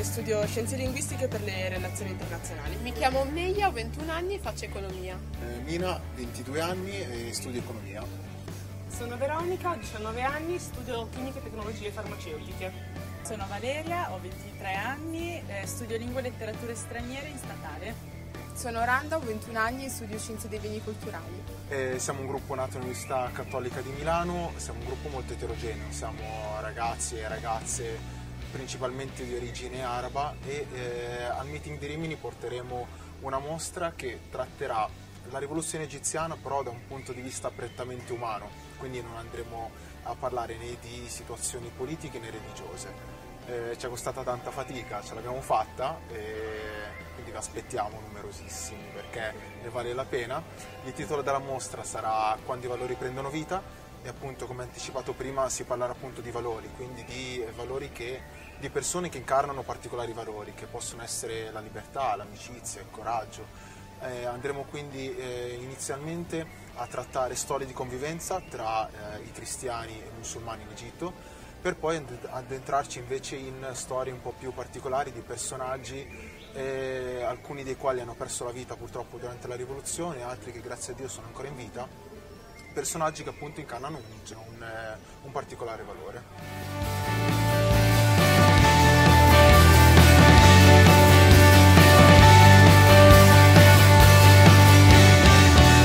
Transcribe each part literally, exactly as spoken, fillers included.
e studio Scienze Linguistiche per le Relazioni Internazionali. Mi chiamo Meia, ho ventuno anni e faccio Economia. Eh, Mina, ventidue anni e studio Economia. Sono Veronica, ho diciannove anni, studio Chimica e Tecnologie Farmaceutiche. Sono Valeria, ho ventitré anni, eh, studio Lingue e Letterature Straniere in statale. Sono Randa, ho ventuno anni e studio Scienze dei Beni Culturali. Eh, siamo un gruppo nato all'Università Cattolica di Milano, siamo un gruppo molto eterogeneo, siamo ragazzi e ragazze principalmente di origine araba e eh, al meeting di Rimini porteremo una mostra che tratterà la rivoluzione egiziana però da un punto di vista prettamente umano, quindi non andremo a parlare né di situazioni politiche né religiose. Eh, ci è costata tanta fatica, ce l'abbiamo fatta e quindi vi aspettiamo numerosissimi perché ne vale la pena. Il titolo della mostra sarà Quando i valori prendono vita e appunto, come anticipato prima, si parlerà appunto di valori, quindi di valori che, di persone che incarnano particolari valori che possono essere la libertà, l'amicizia, il coraggio. Eh, andremo quindi eh, inizialmente a trattare storie di convivenza tra eh, i cristiani e i musulmani in Egitto, per poi addentrarci invece in storie un po' più particolari di personaggi, eh, alcuni dei quali hanno perso la vita purtroppo durante la rivoluzione, altri che grazie a Dio sono ancora in vita, personaggi che appunto incarnano un, un, un particolare valore.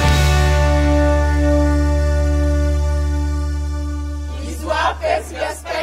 Gli swapper si aspettano.